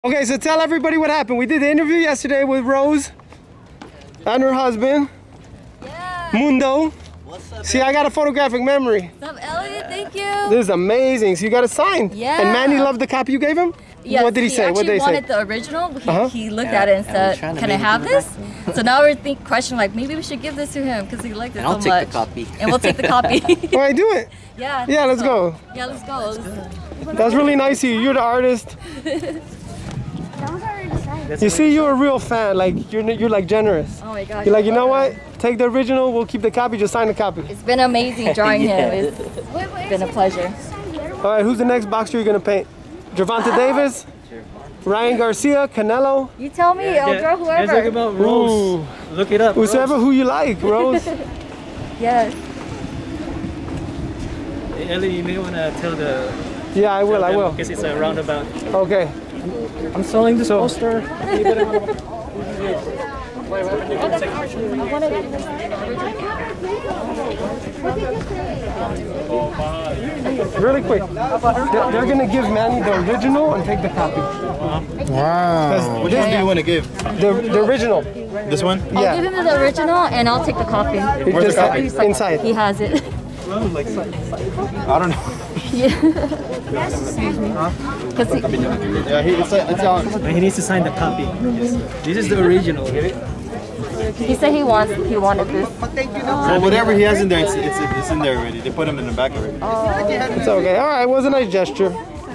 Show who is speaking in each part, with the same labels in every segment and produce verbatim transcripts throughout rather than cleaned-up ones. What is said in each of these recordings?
Speaker 1: Okay, so tell everybody what happened. We did the interview yesterday with Rose and her husband,
Speaker 2: yeah.
Speaker 1: Mundo.
Speaker 3: What's up,
Speaker 1: See, I got a photographic memory.
Speaker 2: What's up, Elliot? Thank you.
Speaker 1: This is amazing. So you got it signed.
Speaker 2: Yeah.
Speaker 1: And Manny loved the copy you gave him?
Speaker 2: Yes,
Speaker 1: what did he,
Speaker 2: he
Speaker 1: say? What did he say?
Speaker 2: wanted the original. He,
Speaker 1: uh-huh.
Speaker 2: he looked
Speaker 3: yeah,
Speaker 2: at it and
Speaker 3: yeah,
Speaker 2: said, "Can I have this?" So now we're think questioning like maybe we should give this to him because he liked it
Speaker 3: and
Speaker 2: so
Speaker 3: I'll take
Speaker 2: much.
Speaker 3: the copy.
Speaker 2: And we'll take the copy.
Speaker 1: All right, do it.
Speaker 2: Yeah.
Speaker 1: Yeah, let's
Speaker 2: so.
Speaker 1: go.
Speaker 2: Yeah, let's go.
Speaker 1: That's really nice of you. You're the artist. You see, you're a real fan. Like you're, you're like generous.
Speaker 2: Oh my gosh.
Speaker 1: You're like, you know what? Take the original. We'll keep the copy. Just sign the copy.
Speaker 2: It's been amazing drawing
Speaker 3: Yeah.
Speaker 2: him. It's been a pleasure.
Speaker 1: All right, who's the next boxer you're gonna paint? Gervonta Davis, Ryan Garcia, Canelo.
Speaker 2: You tell me. I'll draw
Speaker 4: Let's talk
Speaker 2: whoever.
Speaker 4: about Rose.
Speaker 1: Ooh.
Speaker 4: Look it up.
Speaker 1: Whoever who you like, Rose.
Speaker 2: Yes.
Speaker 4: Hey, Ellie, you may want to tell the.
Speaker 1: Yeah, I will. I will.
Speaker 4: Because it's a roundabout.
Speaker 1: Okay.
Speaker 4: I'm selling this
Speaker 1: So-
Speaker 4: poster.
Speaker 1: Really quick. They're, they're gonna give Manny the original and take the copy.
Speaker 5: Wow. Which one do you want to give?
Speaker 1: The, the original.
Speaker 5: This one?
Speaker 2: I'll
Speaker 1: Yeah.
Speaker 2: give him the original and I'll take the copy.
Speaker 5: Where's
Speaker 1: Just
Speaker 5: the copy?
Speaker 1: inside.
Speaker 2: He has it.
Speaker 5: I don't know.
Speaker 2: Because he,
Speaker 5: Yeah, he, it's, it's on.
Speaker 4: He needs to sign the copy. This is the original.
Speaker 2: he said he wants he wanted this.
Speaker 5: So whatever he has in there, it's, it's, it's in there already. They put him in the back already.
Speaker 1: It's okay. All right. It was a nice gesture.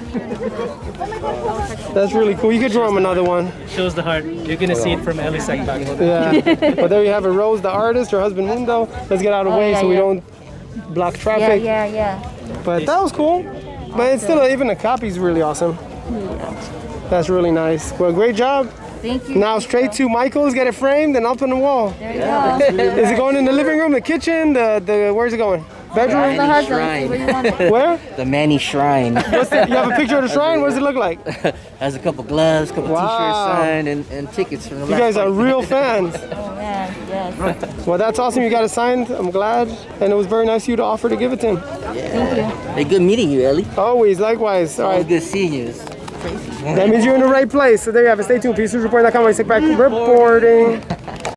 Speaker 1: That's really cool. You could draw him another one.
Speaker 4: Shows the heart. You're gonna see it from Elie Seckbach.
Speaker 1: Yeah. But there you have it. Rose, the artist, her husband Mundo. Let's get out of the
Speaker 2: Oh,
Speaker 1: way
Speaker 2: yeah,
Speaker 1: so we
Speaker 2: yeah.
Speaker 1: don't block
Speaker 2: Yeah,
Speaker 1: traffic.
Speaker 2: yeah, yeah.
Speaker 1: But that was cool. But it's still, even the copy's really awesome. That's really nice. Well, great job.
Speaker 2: Thank you.
Speaker 1: Now straight to Michael's, get it framed and up on the wall.
Speaker 2: There you go.
Speaker 1: Is it going in the living room, the kitchen, the, the where's it going? Bedroom?
Speaker 2: Where's the husband?
Speaker 3: Shrine.
Speaker 2: Where you want it?
Speaker 1: Where?
Speaker 3: The Manny Shrine.
Speaker 1: What's the, you have a picture of the shrine? What does it look like?
Speaker 3: Has a couple gloves, couple
Speaker 1: Wow.
Speaker 3: t-shirts signed, and, and tickets from the
Speaker 1: You
Speaker 3: last
Speaker 1: guys are
Speaker 3: fight.
Speaker 1: real fans.
Speaker 2: Oh man, yes.
Speaker 1: Well, that's awesome. You got it signed. I'm glad. And it was very nice of you to offer to give it to him.
Speaker 3: Yeah. Hey, good meeting you, Ellie.
Speaker 1: Always, likewise. All
Speaker 3: Always
Speaker 1: right.
Speaker 3: good seeing you. It's crazy.
Speaker 1: That means you're in the right place. So there you have it. Stay tuned. Peace Report dot com. Elie Seckbach reporting.